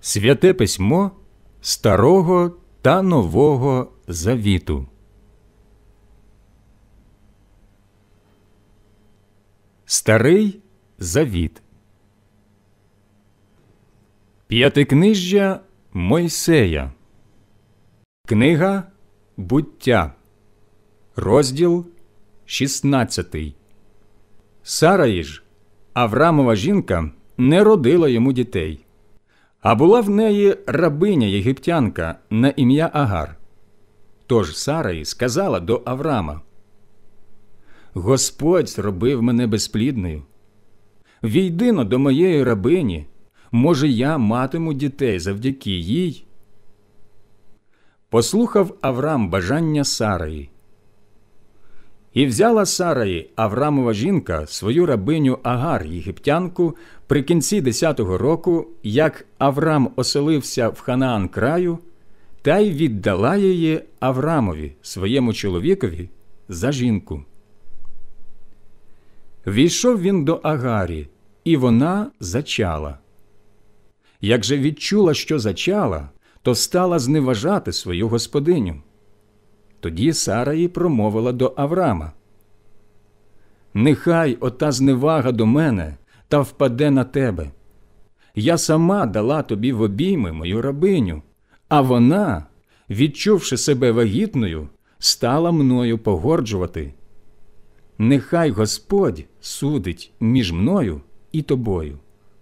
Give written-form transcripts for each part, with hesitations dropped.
Святе письмо Старого та Нового Завіту. Старий Завіт. П'ятикнижжя Мойсея. Книга Буття. Розділ 16. Сараї ж, Аврамова жінка, не родила йому дітей, а була в неї рабиня єгиптянка на ім'я Агар. Тож Сараї сказала до Аврама: «Господь зробив мене безплідною. Війди-но до моєї рабині, може, я матиму дітей завдяки їй». Послухав Аврам бажання Сараї. І взяла Сараї, Аврамова жінка, свою рабиню Агар єгиптянку при кінці 10-го року, як Аврам оселився в Ханаан краю, та й віддала її Аврамові, своєму чоловікові, за жінку. Війшов він до Агарі, і вона зачала. Як же відчула, що зачала, то стала зневажати свою господиню. Тоді Сараї промовила до Аврама: «Нехай ота зневага до мене та впаде на тебе. Я сама дала тобі в обійми мою рабиню, а вона, відчувши себе вагітною, стала мною погорджувати. Нехай Господь судить між мною і тобою».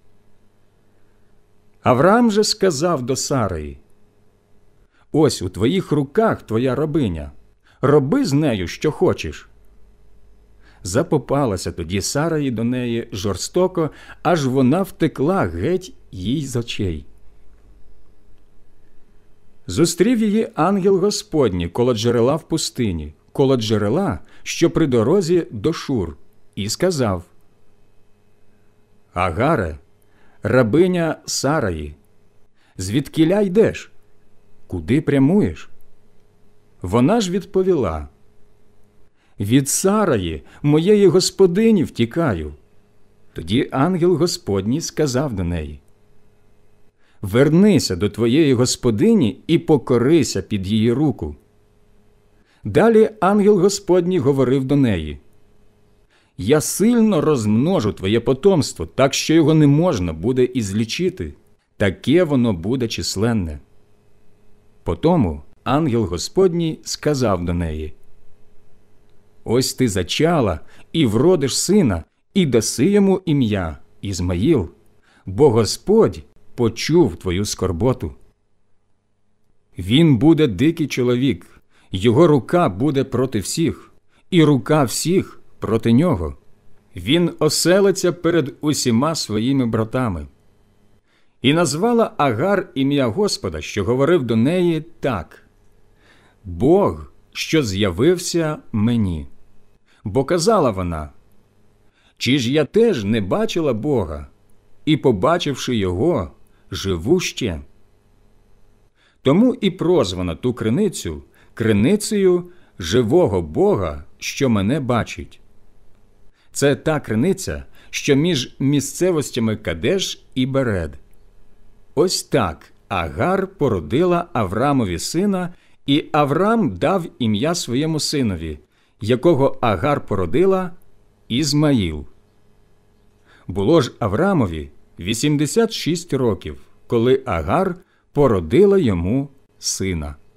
Аврам же сказав до Сараї: «Ось у твоїх руках твоя рабиня, роби з нею, що хочеш». Запопалася тоді Сараї до неї жорстоко, аж вона втекла геть їй з очей. Зустрів її ангел Господній коло джерела в пустині, коло джерела, що при дорозі до Шур, і сказав: «Агаре, рабиня Сараї, звідкіля йдеш? Куди прямуєш?» Вона ж відповіла: «Від Сараї, моєї господині, втікаю». Тоді ангел Господній сказав до неї: «Вернися до твоєї господині і покорися під її руку». Далі ангел Господній говорив до неї: «Я сильно розмножу твоє потомство, так що його не можна буде ізлічити, таке воно буде численне». Потому ангел Господній сказав до неї: «Ось ти зачала і вродиш сина, і даси йому ім'я Ізмаїл, бо Господь почув твою скорботу. Він буде дикий чоловік, його рука буде проти всіх, і рука всіх проти нього. Він оселиться перед усіма своїми братами». І назвала Агар ім'я Господа, що говорив до неї, так: «Бог, що з'явився мені». Бо казала вона: «Чи ж я теж не бачила Бога, і, побачивши Його, живу ще?» Тому і прозвана ту криницю криницею живого Бога, що мене бачить. Це та криниця, що між місцевостями Кадеш і Беред. Ось так Агар породила Аврамові сина, і Аврам дав ім'я своєму синові, якого Агар породила, Ізмаїл. Було ж Аврамові 86 років, коли Агар породила йому сина.